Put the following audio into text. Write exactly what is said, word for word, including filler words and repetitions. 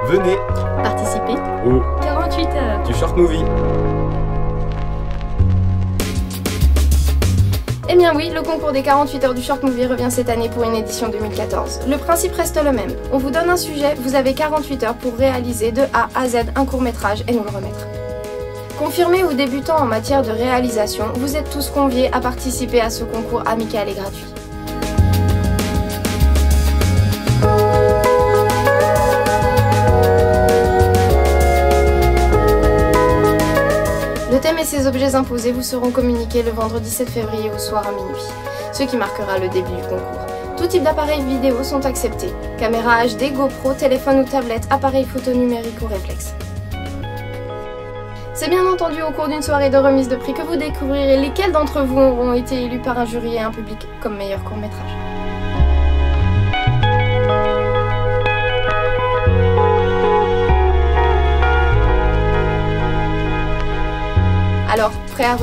Venez Participer au quarante-huit heures du Short Movie. Eh bien oui, le concours des quarante-huit heures du Short Movie revient cette année pour une édition deux mille quatorze. Le principe reste le même. On vous donne un sujet, vous avez quarante-huit heures pour réaliser de A à Z un court-métrage et nous le remettre. Confirmés ou débutants en matière de réalisation, vous êtes tous conviés à participer à ce concours amical et gratuit. Le thème et ses objets imposés vous seront communiqués le vendredi sept février au soir à minuit, ce qui marquera le début du concours. Tout type d'appareils vidéo sont acceptés. Caméra H D, GoPro, téléphone ou tablette, appareil photo numérique ou réflexe. C'est bien entendu au cours d'une soirée de remise de prix que vous découvrirez lesquels d'entre vous auront été élus par un jury et un public comme meilleur court-métrage. Alors, prêt à relever le défi ?